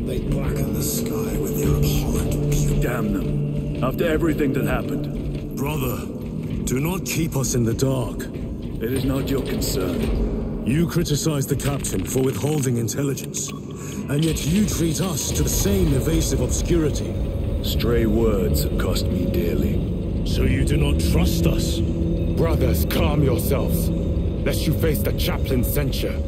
They blacken the sky with their abhorrent beauty. Damn them. After everything that happened. Brother, do not keep us in the dark. It is not your concern. You criticize the captain for withholding intelligence, and yet you treat us to the same evasive obscurity. Stray words have cost me dearly. So you do not trust us? Brothers, calm yourselves, lest you face the chaplain's censure.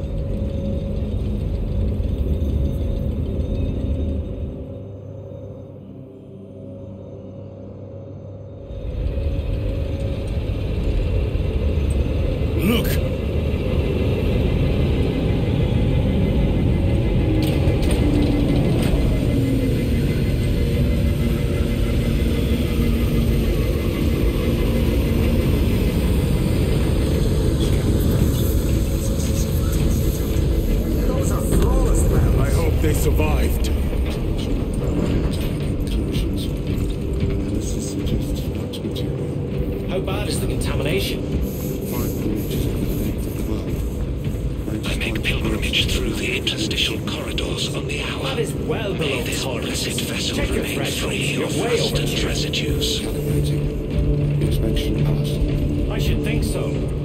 Look! They survived. How bad is the contamination? I make pilgrimage through the interstitial corridors on the hour. That is well below May this tolerance. blessed vessel Check your remain thresholds. free You're of way rust over and here. residues. I should think so.